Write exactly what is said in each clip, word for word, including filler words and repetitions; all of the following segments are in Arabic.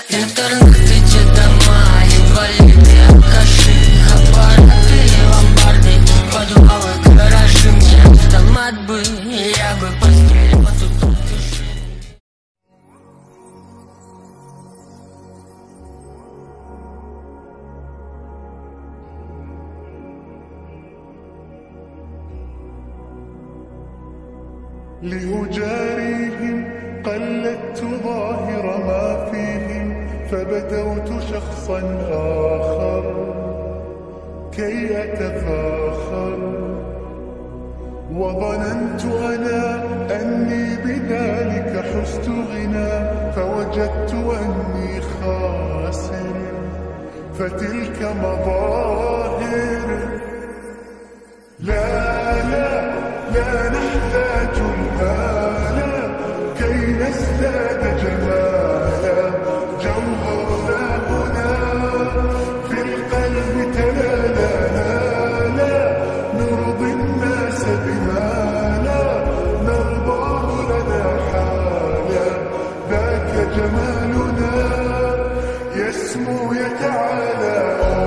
Интернеты, дома, инвалиды, алкаши, аппараты, ломбарды, подвалы, гаражи. Мне автомат бы, я бы постелил по тут души. لأجاريهم قلدت ظاهر ما فيهم فبدوت شخصا آخر كي أتفاخر وظننت أنا أني بذلك حزت غنى فوجدت أني خاسر فتلك مظاهر لا لا لا نحتاج المال كي نزداد جمالا جوهرنا هنا في القلب تلالا لا نرضي الناس بما لا نرضاه لنا حالا ذاك جمالنا يسمو يتعالى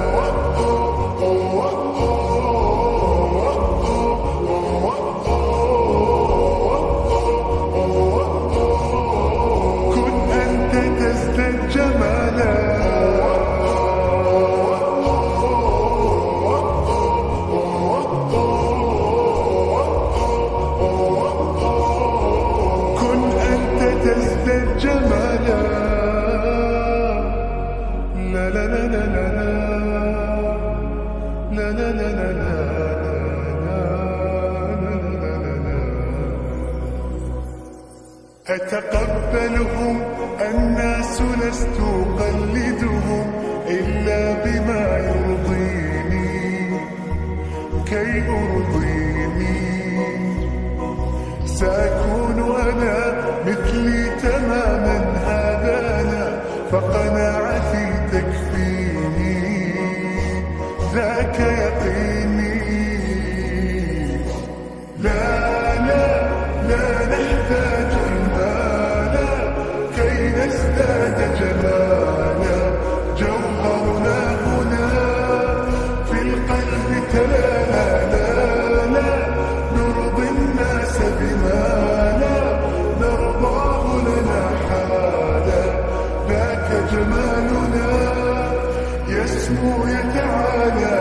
أتقبلهم الناس لست أقلدهم إلا بما يرضيني كي أرضيني سأكون أنا مثلي تماما هذا أنا فقناعتي تكفيني ذاك يقيني لا لا لا نحتاج نزداد جمالا جوهرنا هنا في القلب تلالا لا لا نرضي الناس بما لا نرضاه لنا حالا ذاك جمالنا يسمو يتعالى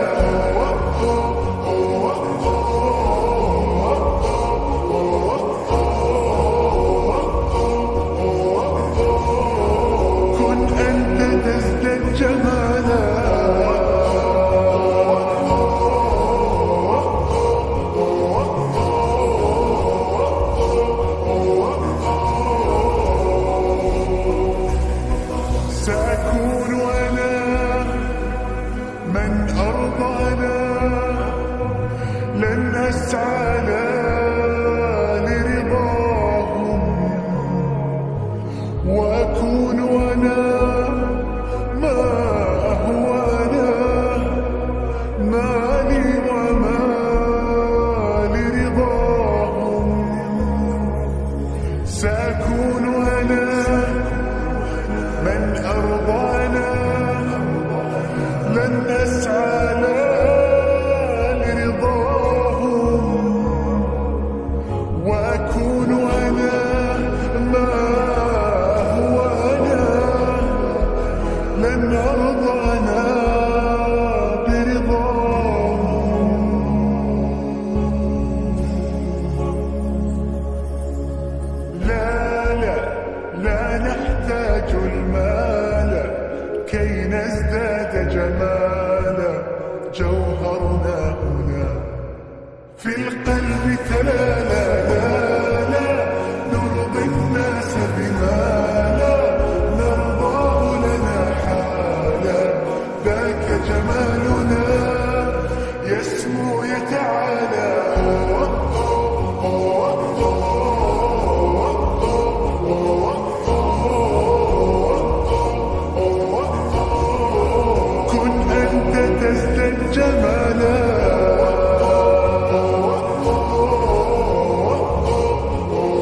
جمالا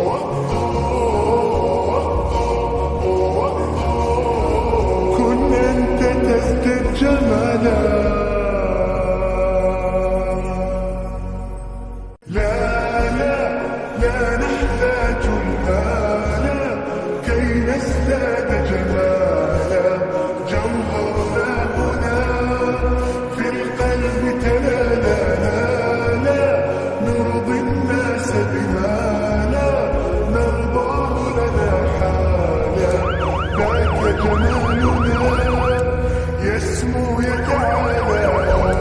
لا نحتاج المال كي نزداد جمالا، جوهرنا هنا في القلب تلالا، لا نرضي الناس بما لا نرضاه لنا حالا، ذاك جمالنا يسمو يتعالى.